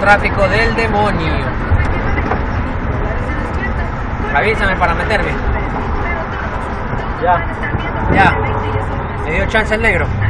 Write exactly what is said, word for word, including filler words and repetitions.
tráfico del demonio. Avísame para meterme. Ya. Ya. Me dio chance el negro.